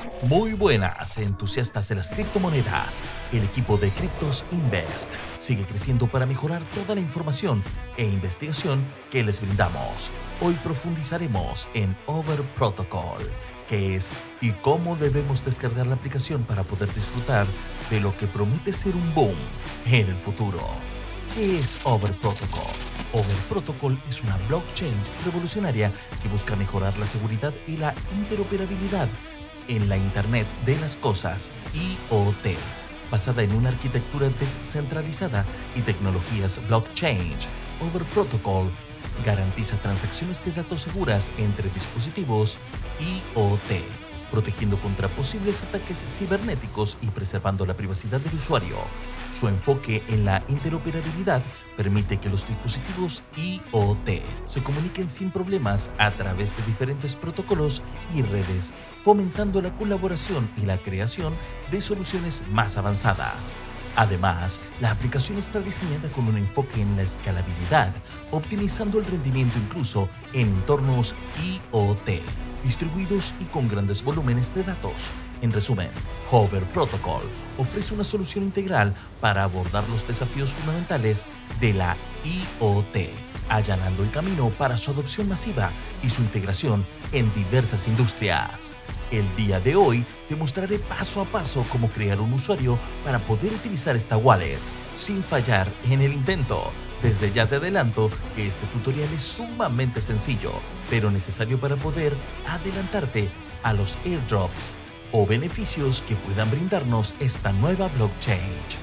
Muy buenas, entusiastas de las criptomonedas. El equipo de Cryptos Invest sigue creciendo para mejorar toda la información e investigación que les brindamos. Hoy profundizaremos en Over Protocol, qué es y cómo debemos descargar la aplicación para poder disfrutar de lo que promete ser un boom en el futuro. ¿Qué es Over Protocol? Over Protocol es una blockchain revolucionaria que busca mejorar la seguridad y la interoperabilidad en la Internet de las Cosas, IoT, basada en una arquitectura descentralizada y tecnologías blockchain. Over Protocol garantiza transacciones de datos seguras entre dispositivos IoT, protegiendo contra posibles ataques cibernéticos y preservando la privacidad del usuario. Su enfoque en la interoperabilidad permite que los dispositivos IoT se comuniquen sin problemas a través de diferentes protocolos y redes, fomentando la colaboración y la creación de soluciones más avanzadas. Además, la aplicación está diseñada con un enfoque en la escalabilidad, optimizando el rendimiento incluso en entornos IoT, distribuidos y con grandes volúmenes de datos. En resumen, Over Protocol ofrece una solución integral para abordar los desafíos fundamentales de la IoT, allanando el camino para su adopción masiva y su integración en diversas industrias. El día de hoy te mostraré paso a paso cómo crear un usuario para poder utilizar esta wallet sin fallar en el intento. Desde ya te adelanto que este tutorial es sumamente sencillo, pero necesario para poder adelantarte a los airdrops o beneficios que puedan brindarnos esta nueva blockchain.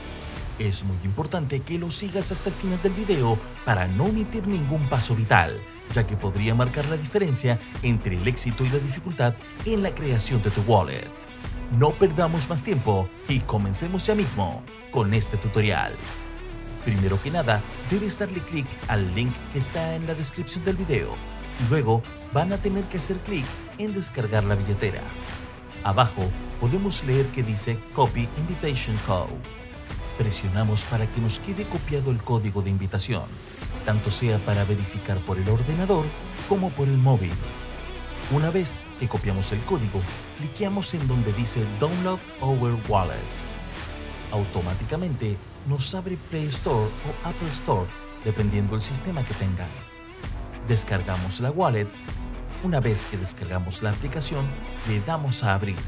Es muy importante que lo sigas hasta el final del video para no omitir ningún paso vital, ya que podría marcar la diferencia entre el éxito y la dificultad en la creación de tu wallet. No perdamos más tiempo y comencemos ya mismo con este tutorial. Primero que nada, debes darle clic al link que está en la descripción del video y luego van a tener que hacer clic en descargar la billetera. Abajo podemos leer que dice Copy Invitation Code. Presionamos para que nos quede copiado el código de invitación, tanto sea para verificar por el ordenador como por el móvil. Una vez que copiamos el código, cliqueamos en donde dice Download Our Wallet. Automáticamente nos abre Play Store o Apple Store, dependiendo del sistema que tengan. Descargamos la wallet. Una vez que descargamos la aplicación, le damos a abrir.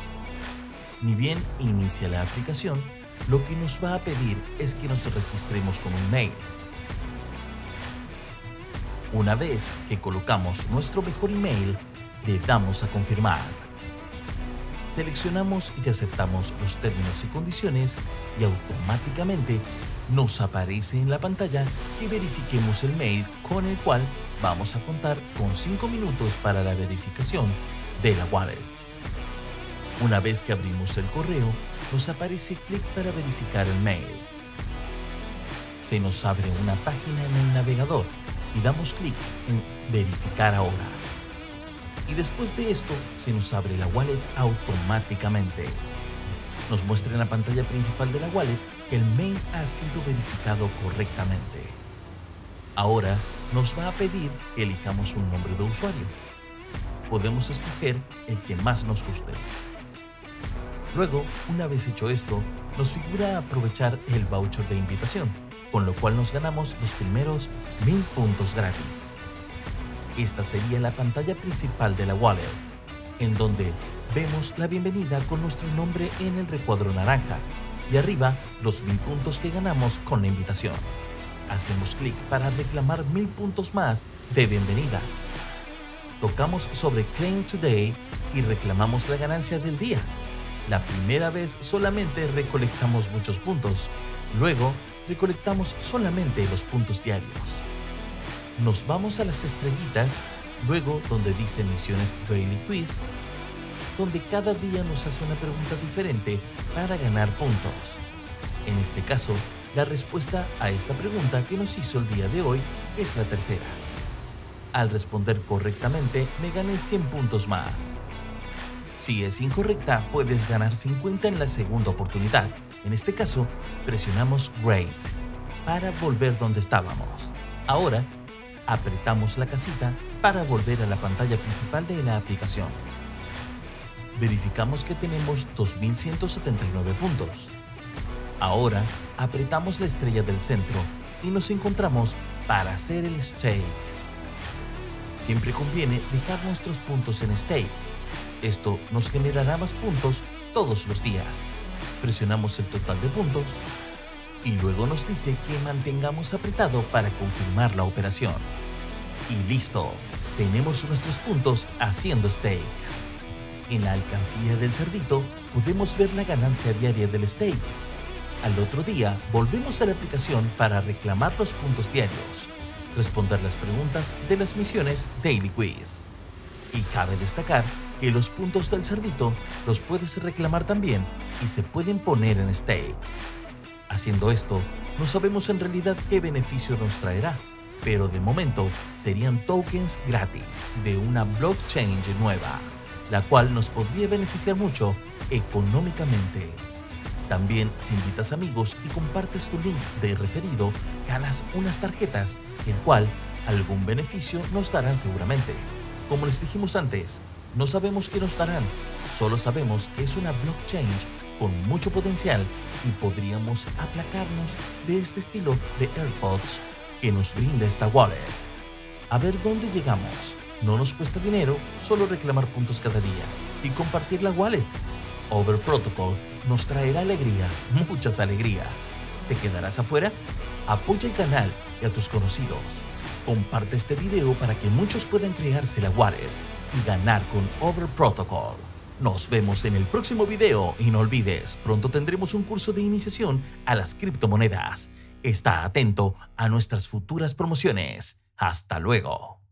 Ni bien inicia la aplicación, lo que nos va a pedir es que nos registremos con un mail. Una vez que colocamos nuestro mejor email, le damos a confirmar. Seleccionamos y aceptamos los términos y condiciones y automáticamente nos aparece en la pantalla que verifiquemos el mail con el cual vamos a contar con 5 minutos para la verificación de la wallet. Una vez que abrimos el correo, nos aparece clic para verificar el mail. Se nos abre una página en el navegador y damos clic en verificar ahora. Y después de esto, se nos abre la wallet automáticamente. Nos muestra en la pantalla principal de la wallet que el mail ha sido verificado correctamente. Ahora nos va a pedir que elijamos un nombre de usuario. Podemos escoger el que más nos guste. Luego, una vez hecho esto, nos figura aprovechar el voucher de invitación, con lo cual nos ganamos los primeros 1000 puntos gratis. Esta sería la pantalla principal de la wallet, en donde vemos la bienvenida con nuestro nombre en el recuadro naranja y arriba los 1000 puntos que ganamos con la invitación. Hacemos clic para reclamar 1000 puntos más de bienvenida. Tocamos sobre Claim Today y reclamamos la ganancia del día. La primera vez solamente recolectamos muchos puntos, luego recolectamos solamente los puntos diarios. Nos vamos a las estrellitas, luego donde dice Misiones Daily Quiz, donde cada día nos hace una pregunta diferente para ganar puntos. En este caso, la respuesta a esta pregunta que nos hizo el día de hoy es la tercera. Al responder correctamente, me gané 100 puntos más. Si es incorrecta, puedes ganar 50 en la segunda oportunidad. En este caso, presionamos Great para volver donde estábamos. Ahora, apretamos la casita para volver a la pantalla principal de la aplicación. verificamos que tenemos 2179 puntos. Ahora apretamos la estrella del centro y nos encontramos para hacer el stake. Siempre conviene dejar nuestros puntos en stake. Esto nos generará más puntos todos los días. Presionamos el total de puntos y luego nos dice que mantengamos apretado para confirmar la operación. Y listo, tenemos nuestros puntos haciendo stake. En la alcancía del cerdito podemos ver la ganancia diaria del stake. Al otro día volvemos a la aplicación para reclamar los puntos diarios, responder las preguntas de las misiones Daily Quiz. Y cabe destacar que los puntos del cerdito los puedes reclamar también y se pueden poner en stake. Haciendo esto, no sabemos en realidad qué beneficio nos traerá, pero de momento serían tokens gratis de una blockchain nueva, la cual nos podría beneficiar mucho económicamente. También, si invitas amigos y compartes tu link de referido, ganas unas tarjetas, el cual algún beneficio nos darán seguramente. Como les dijimos antes, no sabemos qué nos darán, solo sabemos que es una blockchain con mucho potencial y podríamos aplacarnos de este estilo de AirPods que nos brinda esta wallet. A ver dónde llegamos. No nos cuesta dinero, solo reclamar puntos cada día y compartir la wallet. Over Protocol nos traerá alegrías, muchas alegrías. ¿Te quedarás afuera? Apoya el canal y a tus conocidos. Comparte este video para que muchos puedan crearse la wallet y ganar con Over Protocol. Nos vemos en el próximo video y no olvides, pronto tendremos un curso de iniciación a las criptomonedas. Está atento a nuestras futuras promociones. Hasta luego.